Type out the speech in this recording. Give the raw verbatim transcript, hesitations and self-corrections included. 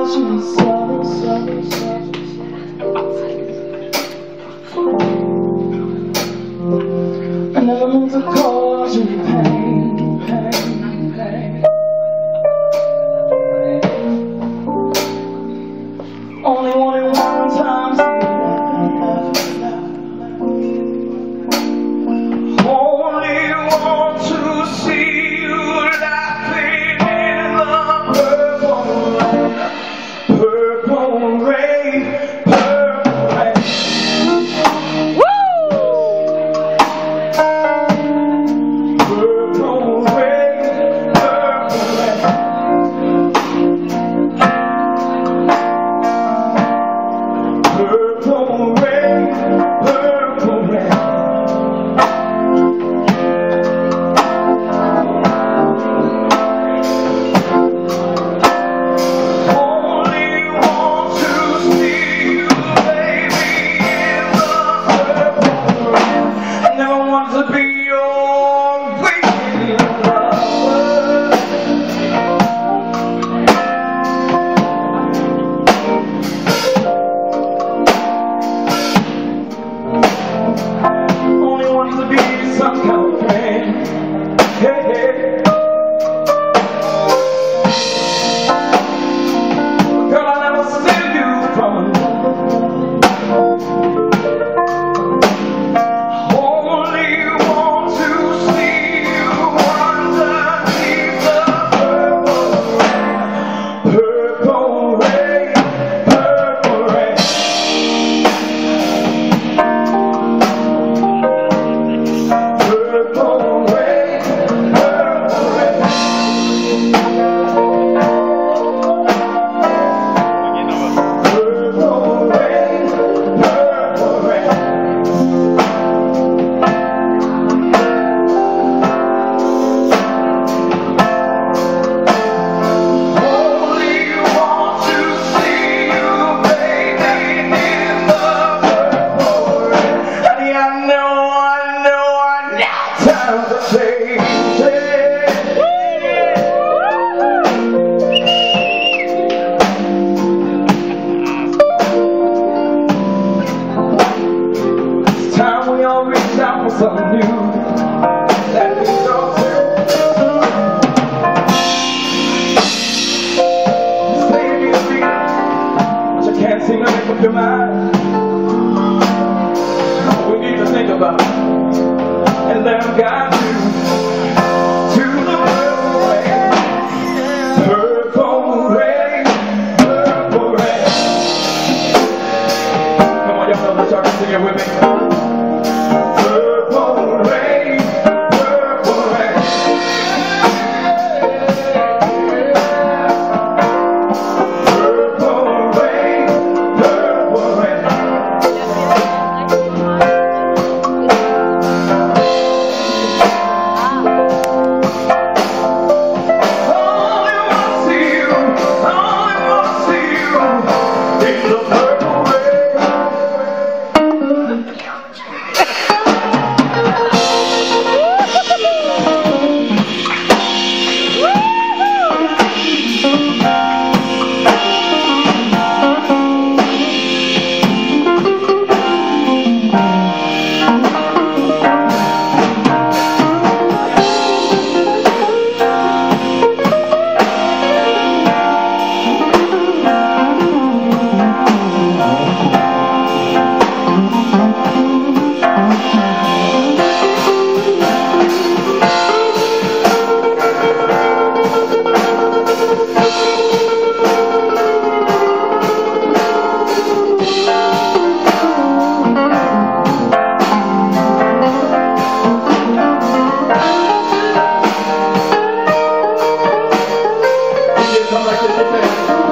cause you so, so, so. I never meant to cause you pain, pain, pain. Only wanted one time to only want to see you laughing in the purple rain, purple rain, purple rain. Woo! Purple rain, purple rain. Purple rain, purple rain. To be your waiting lover. Only want to be some kind of friend. Hey, hey. Girl, I never steal you from another. Time to change it. It's time we all reach out for something new. That we don't just playing your feet, but you can't seem to make up your mind. We need to think about it. And then I've got you to the purple rain, purple rain, purple rain. Come on, y'all know this, y'all can sing it with me. Purple rain, purple rain. Purple rain, purple rain. Come like this,